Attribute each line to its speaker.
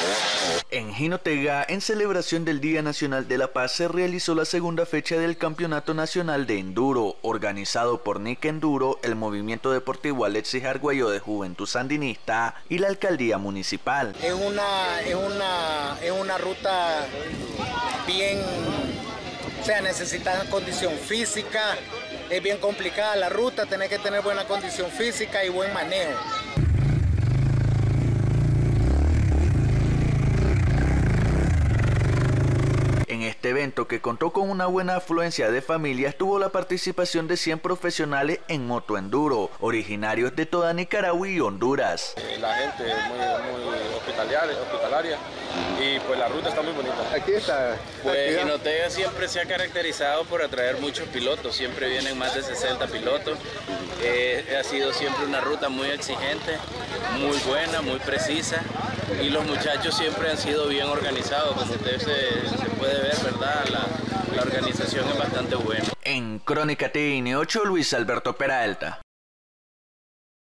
Speaker 1: En Jinotega, en celebración del Día Nacional de la Paz, se realizó la segunda fecha del Campeonato Nacional de Enduro, organizado por NIC Enduro, el Movimiento Deportivo Alexis Argüello de Juventud Sandinista y la Alcaldía Municipal.
Speaker 2: Es una ruta bien, o sea, necesita condición física, es bien complicada la ruta, tenés que tener buena condición física y buen manejo.
Speaker 1: En este evento, que contó con una buena afluencia de familias, tuvo la participación de 100 profesionales en motoenduro, originarios de toda Nicaragua y Honduras.
Speaker 3: La gente es muy hospitalaria y pues la ruta está muy bonita.
Speaker 4: Aquí está.
Speaker 5: Pues Jinotega siempre se ha caracterizado por atraer muchos pilotos, siempre vienen más de 60 pilotos. Ha sido siempre una ruta muy exigente, muy buena, muy precisa, y los muchachos siempre han sido bien organizados, como usted se puede ver, ¿verdad? La organización es bastante buena.
Speaker 1: En Crónica TN 8, Luis Alberto Peralta.